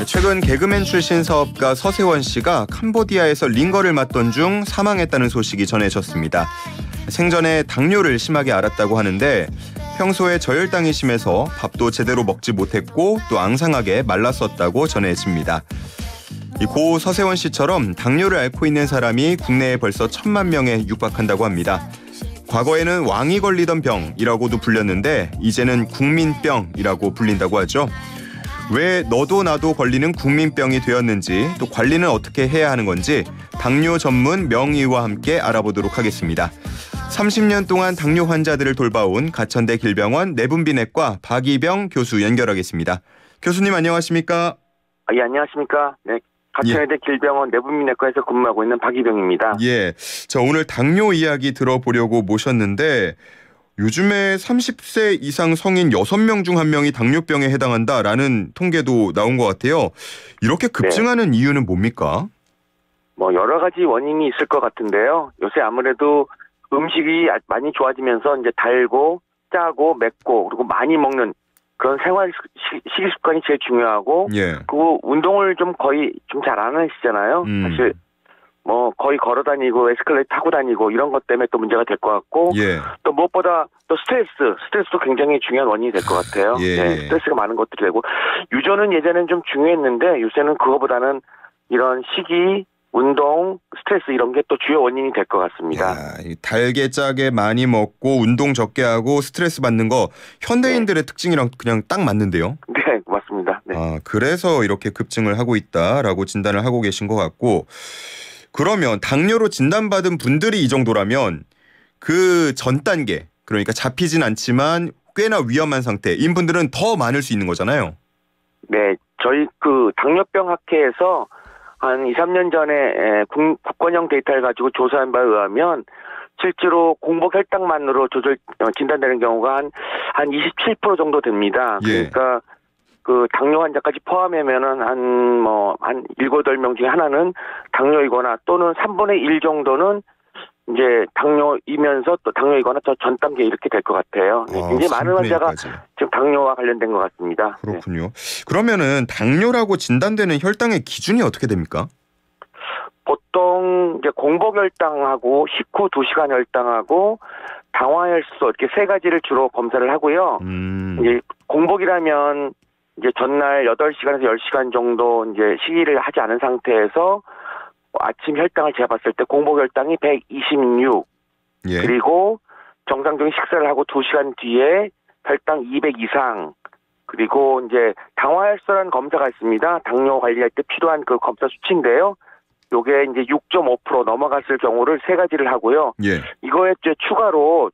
최근 개그맨 출신 사업가 서세원 씨가 캄보디아에서 링거를 맞던 중 사망했다는 소식이 전해졌습니다. 생전에 당뇨를 심하게 앓았다고 하는데 평소에 저혈당이 심해서 밥도 제대로 먹지 못했고 또 앙상하게 말랐었다고 전해집니다. 고 서세원 씨처럼 당뇨를 앓고 있는 사람이 국내에 벌써 1,000만 명에 육박한다고 합니다. 과거에는 왕이 걸리던 병이라고도 불렸는데 이제는 국민병이라고 불린다고 하죠. 왜 너도 나도 걸리는 국민병이 되었는지 또 관리는 어떻게 해야 하는 건지 당뇨 전문 명의와 함께 알아보도록 하겠습니다. 30년 동안 당뇨 환자들을 돌봐온 가천대 길병원 내분비내과 박이병 교수 연결하겠습니다. 교수님 안녕하십니까? 예, 안녕하십니까? 네, 가천대 길병원 내분비내과에서 근무하고 있는 박이병입니다. 예, 자 오늘 당뇨 이야기 들어보려고 모셨는데 요즘에 30세 이상 성인 6명 중 1명이 당뇨병에 해당한다라는 통계도 나온 것 같아요. 이렇게 급증하는 이유는 뭡니까? 여러 가지 원인이 있을 것 같은데요. 요새 아무래도 음식이 많이 좋아지면서 이제 달고 짜고 맵고 그리고 많이 먹는 그런 생활 식이 습관이 제일 중요하고, 그리고 운동을 좀 거의 좀 잘 안 하시잖아요. 사실 거의 걸어 다니고 에스컬레이터 타고 다니고 이런 것 때문에 또 문제가 될 것 같고, 또 무엇보다 또 스트레스도 굉장히 중요한 원인이 될 것 같아요. 스트레스가 많은 것들이 되고, 유전은 예전에는 좀 중요했는데 요새는 그거보다는 이런 식이, 운동, 스트레스 이런 게 또 주요 원인이 될 것 같습니다. 달게 짜게 많이 먹고 운동 적게 하고 스트레스 받는 거 현대인들의 특징이랑 그냥 딱 맞는데요. 네, 맞습니다. 네. 그래서 이렇게 급증을 하고 있다라고 진단을 하고 계신 것 같고, 그러면 당뇨로 진단받은 분들이 이 정도라면 그 전 단계, 그러니까 잡히진 않지만 꽤나 위험한 상태인 분들은 더 많을 수 있는 거잖아요. 네, 저희 당뇨병 학회에서 한 2, 3년 전에 국권형 데이터를 가지고 조사한 바에 의하면 실제로 공복 혈당만으로 진단되는 경우가 한 27% 정도 됩니다. 그러니까 당뇨 환자까지 포함하면은 한 7, 8명 중에 하나는 당뇨이거나 또는 3분의 1 정도는 이제 당뇨이면서 또 당뇨이거나 저 전 단계 이렇게 될 것 같아요. 굉장히 많은 환자가 지금 당뇨와 관련된 것 같습니다. 그렇군요. 그러면은 당뇨라고 진단되는 혈당의 기준이 어떻게 됩니까? 보통 이제 공복 혈당하고 식후 2시간 혈당하고 당화 혈소 이렇게 세 가지를 주로 검사를 하고요. 이제 공복이라면 이제 전날 8시간에서 10시간 정도 이제 식이를 하지 않은 상태에서 아침 혈당을 재봤을 때 공복 혈당이 126. 그리고 정상적인 식사를 하고 2시간 뒤에 혈당 200 이상. 그리고 이제 당화혈소라는 검사가 있습니다. 당뇨 관리할 때 필요한 그 검사 수치인데요. 요게 이제 6.5% 넘어갔을 경우를 세 가지를 하고요. 이거에 이제 추가로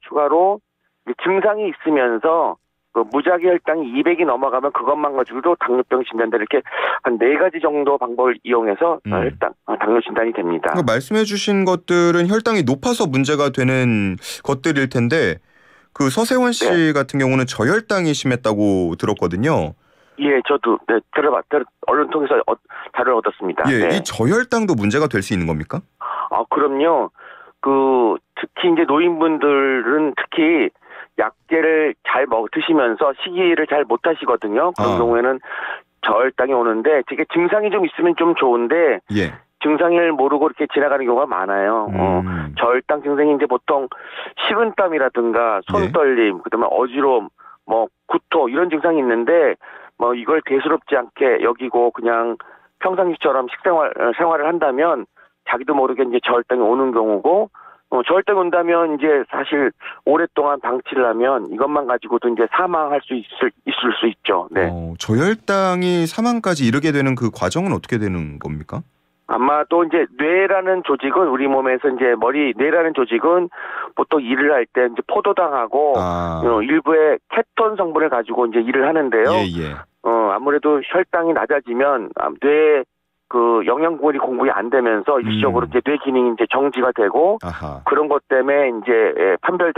증상이 있으면서 무작위 혈당이 200이 넘어가면 그것만 가지고도 당뇨병 진단돼 이렇게 한 4가지 정도 방법을 이용해서 당뇨 진단이 됩니다. 말씀해 주신 것들은 혈당이 높아서 문제가 되는 것들일 텐데 그 서세원 씨 같은 경우는 저혈당이 심했다고 들었거든요. 예, 저도 언론 통해서 자료를 얻었습니다. 이 저혈당도 문제가 될 수 있는 겁니까? 그럼요. 특히 이제 노인분들은 특히 약제를 잘 드시면서 식이를 잘 못 하시거든요. 그런 경우에는 저혈당이 오는데 되게 증상이 좀 있으면 좀 좋은데 증상을 모르고 이렇게 지나가는 경우가 많아요. 저혈당 증상이 이제 보통 식은땀이라든가 손떨림, 그다음에 어지러움, 구토 이런 증상이 있는데 이걸 대수롭지 않게 여기고 그냥 평상시처럼 생활을 한다면 자기도 모르게 이제 저혈당이 오는 경우고, 저혈당이 온다면 이제 사실 오랫동안 방치를 하면 이것만 가지고도 이제 사망할 수 있을 수 있죠. 네. 저혈당이 사망까지 이르게 되는 그 과정은 어떻게 되는 겁니까? 아마 또 이제 뇌라는 조직은 우리 몸에서 이제 뇌라는 조직은 보통 일을 할 때 이제 포도당하고 일부의 케톤 성분을 가지고 이제 일을 하는데요. 아무래도 혈당이 낮아지면 뇌 영양분이 공급이 안 되면서 일시적으로 이제 뇌 기능이 이제 정지가 되고, 그런 것 때문에 이제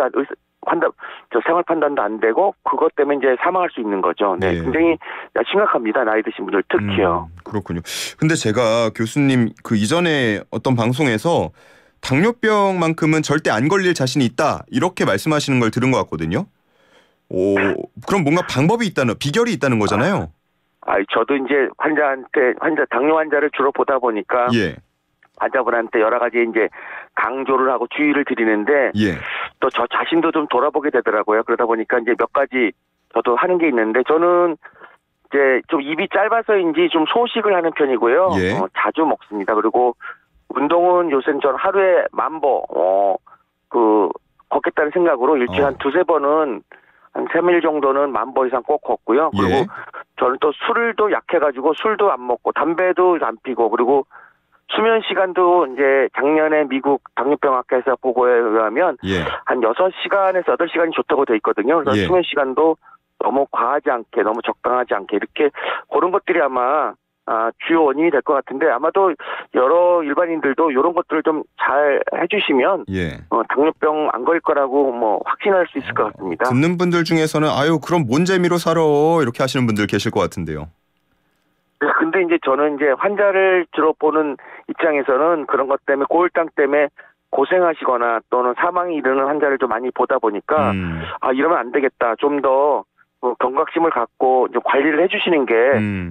생활 판단도 안 되고 그것 때문에 이제 사망할 수 있는 거죠. 굉장히 심각합니다. 나이 드신 분들 특히요. 그렇군요. 근데 제가 교수님 이전에 어떤 방송에서 당뇨병만큼은 절대 안 걸릴 자신이 있다 이렇게 말씀하시는 걸 들은 것 같거든요. 그럼 뭔가 비결이 있다는 거잖아요. 저도 이제 당뇨 환자를 주로 보다 보니까 예. 환자분한테 여러 가지 이제 강조를 하고 주의를 드리는데 예. 또 저 자신도 좀 돌아보게 되더라고요. 그러다 보니까 이제 몇 가지 저도 하는 게 있는데 저는 이제 좀 입이 짧아서인지 좀 소식을 하는 편이고요. 예. 자주 먹습니다. 그리고 운동은 요새는 전 하루에 10,000보 걷겠다는 생각으로 일주일에 한 2-3번은 한 3일 정도는 10,000보 이상 꼭 걷고요. 그리고 예. 저는 또 술도 약해가지고 술도 안 먹고 담배도 안 피고 그리고 수면 시간도 이제 작년에 미국 당뇨병학회에서 보고에 의하면 예. 한 6시간에서 8시간이 좋다고 돼 있거든요. 그래서 예. 수면 시간도 너무 과하지 않게 너무 적당하지 않게 이렇게 그런 것들이 아마 주요 원인이 될 것 같은데 아마도 여러 일반인들도 이런 것들을 좀 잘 해주시면 예. 당뇨병 안 걸릴 거라고 확신할 수 있을 것 같습니다. 듣는 분들 중에서는 아유 그럼 뭔 재미로 살아 이렇게 하시는 분들 계실 것 같은데요. 네, 근데 이제 저는 이제 환자를 주로 보는 입장에서는 그런 것 때문에 고혈당 때문에 고생하시거나 또는 사망이 이르는 환자를 좀 많이 보다 보니까 이러면 안 되겠다. 좀 더 경각심을 갖고 좀 관리를 해주시는 게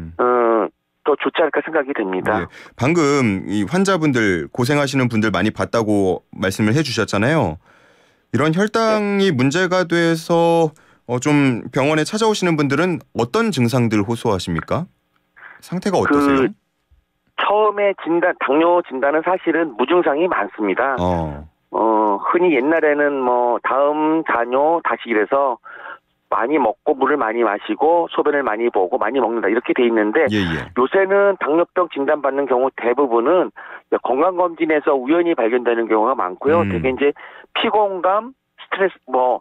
더 좋지 않을까 생각이 됩니다. 예. 방금 이 환자분들 고생하시는 분들 많이 봤다고 말씀을 해주셨잖아요. 이런 혈당이 문제가 돼서 좀 병원에 찾아오시는 분들은 어떤 증상들 호소하십니까? 상태가 어떠세요? 처음에 당뇨 진단은 사실은 무증상이 많습니다. 흔히 옛날에는 다음 잔뇨 다시 이래서 많이 먹고 물을 많이 마시고 소변을 많이 보고 많이 먹는다 이렇게 돼 있는데 요새는 당뇨병 진단받는 경우 대부분은 건강검진에서 우연히 발견되는 경우가 많고요. 되게 이제 피곤감, 스트레스,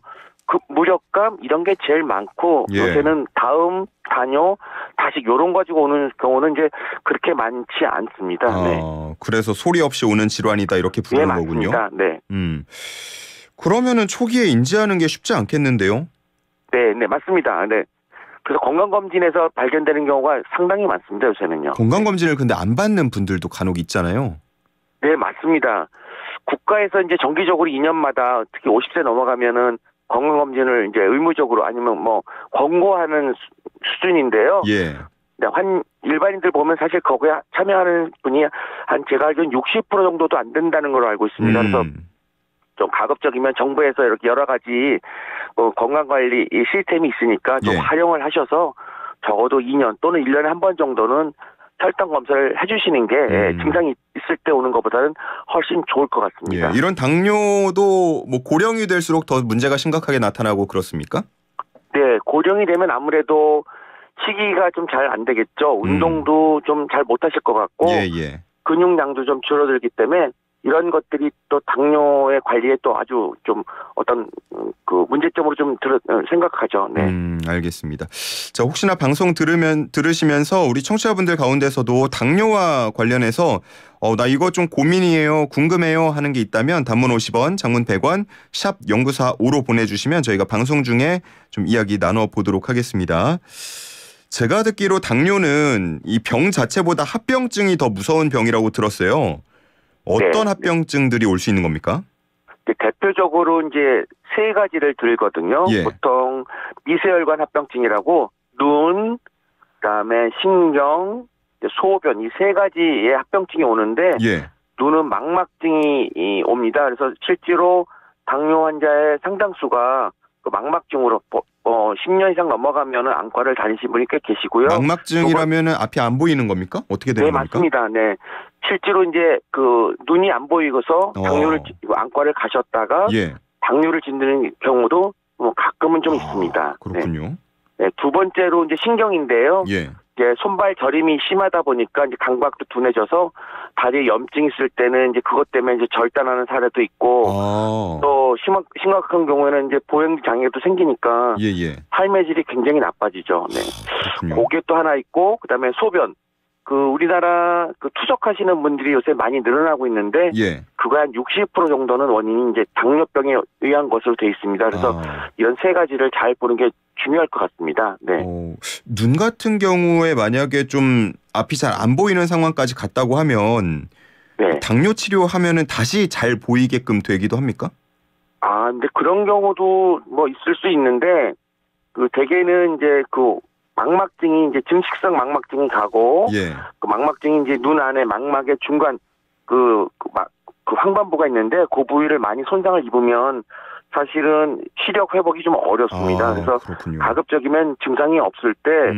무력감 이런 게 제일 많고 요새는 다음 단뇨 다시 요런 가지고 오는 경우는 이제 그렇게 많지 않습니다. 네. 그래서 소리 없이 오는 질환이다 이렇게 부르는 거군요. 네. 그러면은 초기에 인지하는 게 쉽지 않겠는데요? 네, 맞습니다. 네. 그래서 건강검진에서 발견되는 경우가 상당히 많습니다, 요새는요. 건강검진을 근데 안 받는 분들도 간혹 있잖아요. 네, 맞습니다. 국가에서 이제 정기적으로 2년마다 특히 50세 넘어가면은 건강검진을 이제 의무적으로 아니면 권고하는 수준인데요. 예. 일반인들 보면 사실 거기에 참여하는 분이 제가 알기로는 60% 정도도 안 된다는 걸로 알고 있습니다. 그래서 좀 가급적이면 정부에서 이렇게 여러 가지 건강관리 시스템이 있으니까 좀 활용을 하셔서 적어도 2년 또는 1년에 한 번 정도는 혈당 검사를 해주시는 게 증상이 있을 때 오는 것보다는 훨씬 좋을 것 같습니다. 예, 이런 당뇨도 고령이 될수록 더 문제가 심각하게 나타나고 그렇습니까? 네, 고령이 되면 아무래도 식이가 좀 잘 안 되겠죠. 운동도 좀 잘 못하실 것 같고 근육량도 좀 줄어들기 때문에 이런 것들이 또 당뇨의 관리에 또 아주 좀 어떤 문제점으로 좀 생각하죠. 네. 알겠습니다. 자, 혹시나 방송 들으시면서 우리 청취자분들 가운데서도 당뇨와 관련해서 나 이거 좀 고민이에요, 궁금해요 하는 게 있다면 단문 50원, 장문 100원, 샵 0945로 보내주시면 저희가 방송 중에 좀 이야기 나눠보도록 하겠습니다. 제가 듣기로 당뇨는 이 병 자체보다 합병증이 더 무서운 병이라고 들었어요. 어떤 합병증들이 올 수 있는 겁니까? 대표적으로 이제 3가지를 들거든요. 보통 미세혈관 합병증이라고 눈, 그다음에 신경, 소변 이 3가지의 합병증이 오는데 눈은 망막증이 옵니다. 그래서 실제로 당뇨 환자의 상당수가 망막증으로 10년 이상 넘어가면은 안과를 다니신 분이 꽤 계시고요. 망막증이라면은 앞이 안 보이는 겁니까? 어떻게 되는 겁니까? 네, 맞습니다. 네. 실제로 이제 눈이 안 보이고서 안과를 가셨다가 당뇨를 짓는 경우도 가끔은 좀 있습니다. 그렇군요. 네. 2번째로 이제 신경인데요. 이제 손발 저림이 심하다 보니까 이제 감각도 둔해져서 다리에 염증이 있을 때는 이제 그것 때문에 이제 절단하는 사례도 있고 또 심각한 경우에는 이제 보행 장애도 생기니까 삶의 질이 굉장히 나빠지죠. 네. 그게 또 하나 있고 그다음에 소변. 우리나라 투석하시는 분들이 요새 많이 늘어나고 있는데 그거 한 60% 정도는 원인이 이제 당뇨병에 의한 것으로 돼 있습니다. 그래서 이런 3가지를 잘 보는 게 중요할 것 같습니다. 네. 눈 같은 경우에 만약에 좀 앞이 잘 안 보이는 상황까지 갔다고 하면 당뇨 치료하면은 다시 잘 보이게끔 되기도 합니까? 근데 그런 경우도 있을 수 있는데 대개는 이제 망막증이 이제 증식성 망막증이 가고 예. 그 망막증이 이제 눈 안에 망막의 중간 그 황반부가 있는데 그 부위를 많이 손상을 입으면 사실은 시력 회복이 좀 어렵습니다. 그래서 그렇군요. 가급적이면 증상이 없을 때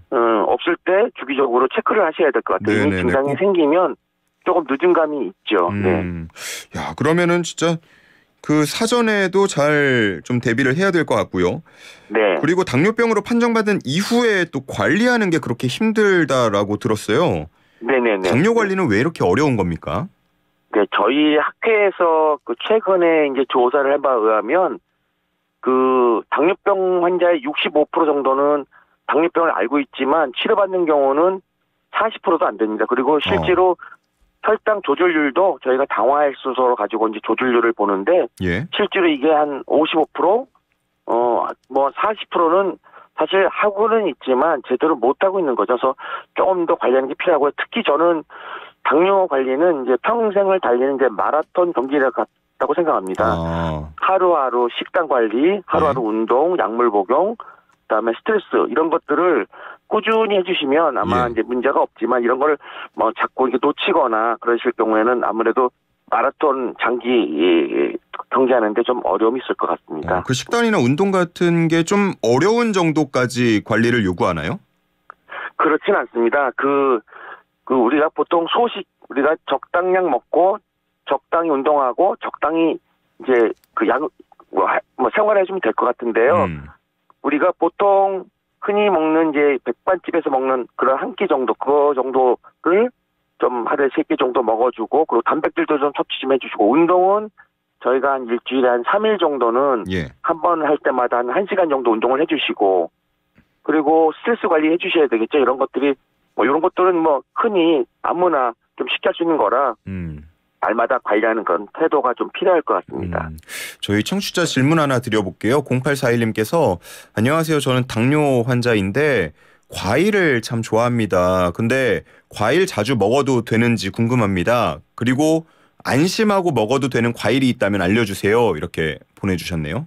주기적으로 체크를 하셔야 될 것 같아요. 이미 증상이 생기면 조금 늦은 감이 있죠. 네. 야, 그러면은 진짜 그 사전에도 잘 좀 대비를 해야 될 것 같고요. 네. 그리고 당뇨병으로 판정받은 이후에 또 관리하는 게 그렇게 힘들다라고 들었어요. 네네네. 당뇨 관리는 왜 이렇게 어려운 겁니까? 네, 저희 학회에서 그 최근에 이제 조사를 해봐 의하면 그 당뇨병 환자의 65% 정도는 당뇨병을 알고 있지만 치료받는 경우는 40%도 안 됩니다. 그리고 실제로 혈당 조절률도 저희가 당화혈소를 가지고 이제 조절률을 보는데 실제로 이게 한 55%, 뭐 40%는 사실 하고는 있지만 제대로 못 하고 있는 거죠. 그래서 조금 더 관리하는 게 필요하고요. 특히 저는 당뇨 관리는 이제 평생을 달리는 이제 마라톤 경기를 같다고 생각합니다. 하루하루 식단 관리, 하루하루 운동, 약물 복용, 그다음에 스트레스 이런 것들을 꾸준히 해주시면 아마 이제 문제가 없지만 이런 걸 뭐 자꾸 이렇게 놓치거나 그러실 경우에는 아무래도 마라톤 장기 경기하는데 좀 어려움이 있을 것 같습니다. 그 식단이나 운동 같은 게 좀 어려운 정도까지 관리를 요구하나요? 그렇진 않습니다. 그 우리가 보통 우리가 적당량 먹고 적당히 운동하고 적당히 이제 그 생활해주면 될 것 같은데요. 우리가 보통 흔히 먹는 이제 백반집에서 먹는 그런 한 끼 정도, 그 정도를 좀 하루에 3끼 정도 먹어주고, 그리고 단백질도 좀 섭취 좀 해주시고, 운동은 저희가 한 일주일에 한 3일 정도는 한 번 할 때마다 한 1시간 정도 운동을 해주시고, 그리고 스트레스 관리 해주셔야 되겠죠. 이런 것들이, 이런 것들은 흔히 아무나 좀 쉽게 할 수 있는 거라, 날마다 관리하는 건 태도가 좀 필요할 것 같습니다. 저희 청취자 질문 하나 드려볼게요. 0841님께서 안녕하세요. 저는 당뇨 환자인데 과일을 참 좋아합니다. 근데 과일 자주 먹어도 되는지 궁금합니다. 그리고 안심하고 먹어도 되는 과일이 있다면 알려주세요. 이렇게 보내주셨네요.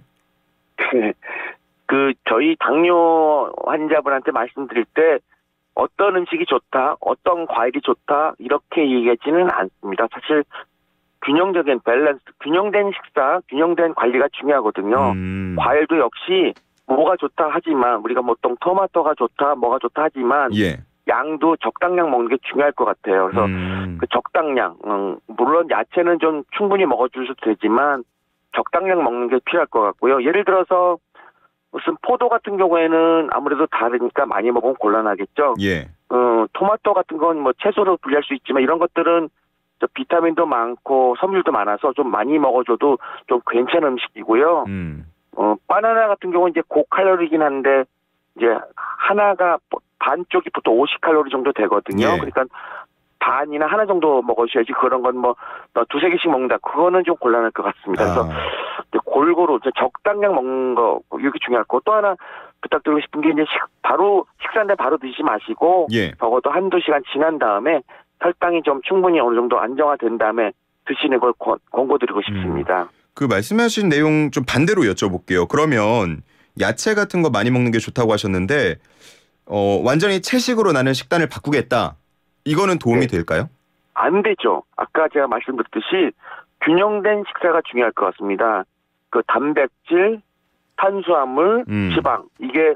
저희 당뇨 환자분한테 말씀드릴 때 어떤 음식이 좋다, 어떤 과일이 좋다 이렇게 얘기하지는 않습니다. 사실 균형적인 밸런스, 균형된 식사, 균형된 관리가 중요하거든요. 과일도 역시 뭐가 좋다 하지만 우리가 보통 토마토가 좋다, 뭐가 좋다 하지만 양도 적당량 먹는 게 중요할 것 같아요. 그래서 그 적당량, 물론 야채는 좀 충분히 먹어주셔도 되지만 적당량 먹는 게 필요할 것 같고요. 예를 들어서 무슨 포도 같은 경우에는 아무래도 다르니까 많이 먹으면 곤란하겠죠. 토마토 같은 건 뭐 채소로 분리할 수 있지만 이런 것들은 비타민도 많고 섬유도 많아서 좀 많이 먹어줘도 좀 괜찮은 음식이고요. 바나나 같은 경우는 이제 고칼로리긴 한데 이제 하나가 반쪽이 보통 50칼로리 정도 되거든요. 그러니까 반이나 하나 정도 먹으셔야지 그런 건 두세 개씩 먹는다. 그거는 좀 곤란할 것 같습니다. 그래서 골고루 적당량 먹는 거 이게 중요할 거고 또 하나 부탁드리고 싶은 게 이제 식사인데 바로 드시지 마시고 적어도 한두 시간 지난 다음에 혈당이 좀 충분히 어느 정도 안정화된 다음에 드시는 걸 권고드리고 싶습니다. 그 말씀하신 내용 좀 반대로 여쭤볼게요. 그러면 야채 같은 거 많이 먹는 게 좋다고 하셨는데 완전히 채식으로 나는 식단을 바꾸겠다. 이거는 도움이 될까요? 안 되죠. 아까 제가 말씀드렸듯이 균형된 식사가 중요할 것 같습니다. 그 단백질, 탄수화물, 지방 이게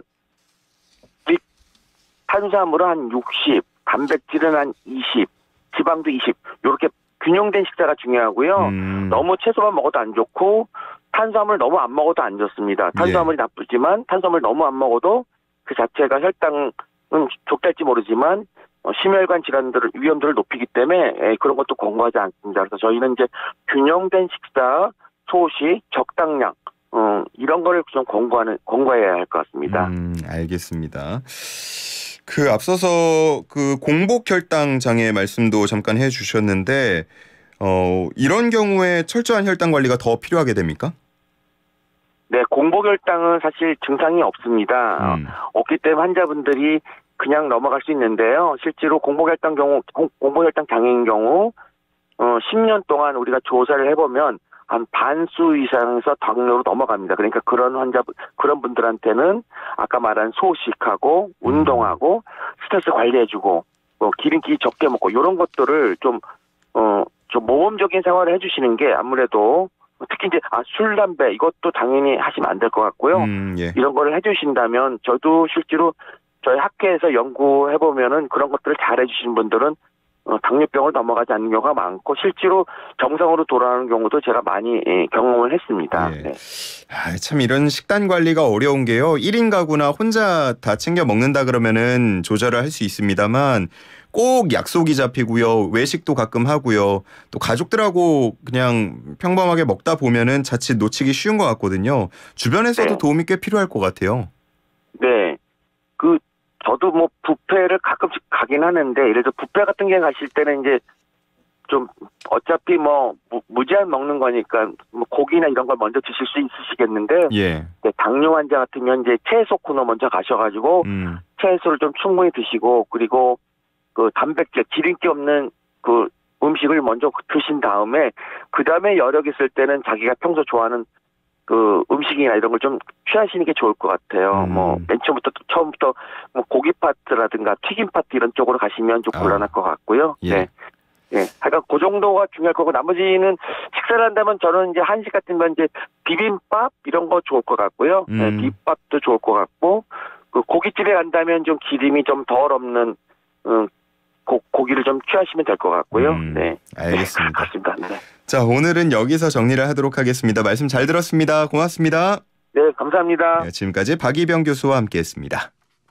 탄수화물은 한 60, 단백질은 한 20, 지방도 20 이렇게 균형된 식사가 중요하고요. 너무 채소만 먹어도 안 좋고 탄수화물 너무 안 먹어도 안 좋습니다. 탄수화물이 나쁘지만 탄수화물 너무 안 먹어도 그 자체가 혈당은 좋달지 모르지만 심혈관 질환들을 위험들을 높이기 때문에 그런 것도 권고하지 않습니다. 그래서 저희는 이제 균형된 식사, 소식, 적당량 이런 거를 좀 권고해야 할 것 같습니다. 알겠습니다. 그 앞서서 그 공복 혈당 장애 말씀도 잠깐 해주셨는데 이런 경우에 철저한 혈당 관리가 더 필요하게 됩니까? 네, 공복 혈당은 사실 증상이 없습니다. 없기 때문에 환자분들이 그냥 넘어갈 수 있는데요. 실제로 공복혈당 장애인 경우 10년 동안 우리가 조사를 해보면 한 반수 이상에서 당뇨로 넘어갑니다. 그러니까 그런 분들한테는 아까 말한 소식하고 운동하고 스트레스 관리해주고 뭐 기름기 적게 먹고 이런 것들을 좀 모범적인 생활을 해주시는 게 아무래도 특히 이제 술, 담배 이것도 당연히 하시면 안 될 것 같고요. 예. 이런 거를 해주신다면 저도 실제로 저희 학회에서 연구해 보면은 그런 것들을 잘 해주시는 분들은 당뇨병을 넘어가지 않는 경우가 많고 실제로 정상으로 돌아오는 경우도 제가 많이 경험을 했습니다. 예. 네. 참 이런 식단 관리가 어려운 게요. 1인 가구나 혼자 다 챙겨 먹는다 그러면은 조절을 할 수 있습니다만 꼭 약속이 잡히고요. 외식도 가끔 하고요. 또 가족들하고 그냥 평범하게 먹다 보면은 자칫 놓치기 쉬운 것 같거든요. 주변에서도 네. 도움이 꽤 필요할 것 같아요. 네. 저도 뭐 뷔페를 가끔씩 가긴 하는데 예를 들어 뷔페 같은 게 가실 때는 이제 좀 어차피 뭐 무제한 먹는 거니까 뭐 고기나 이런 걸 먼저 드실 수 있으시겠는데 예. 당뇨 환자 같으면 이제 채소 코너 먼저 가셔가지고 채소를 좀 충분히 드시고 그리고 그 단백질 기름기 없는 그 음식을 먼저 드신 다음에 그 다음에 여력 있을 때는 자기가 평소 좋아하는 그 음식이나 이런 걸 좀 취하시는 게 좋을 것 같아요. 뭐 맨 처음부터 뭐 고기 파트라든가 튀김 파트 이런 쪽으로 가시면 좀 곤란할 것 같고요. 예. 네. 예. 하여간 그 정도가 중요할 거고 나머지는 식사를 한다면 저는 이제 한식 같은 건 이제 비빔밥 이런 거 좋을 것 같고요. 네, 비빔밥도 좋을 것 같고 그 고깃집에 간다면 좀 기름이 좀 덜 없는 고기를 좀 취하시면 될 것 같고요. 네. 알겠습니다. 네, 그렇습니다. 네. 자, 오늘은 여기서 정리를 하도록 하겠습니다. 말씀 잘 들었습니다. 고맙습니다. 네, 감사합니다. 네, 지금까지 박이병 교수와 함께했습니다.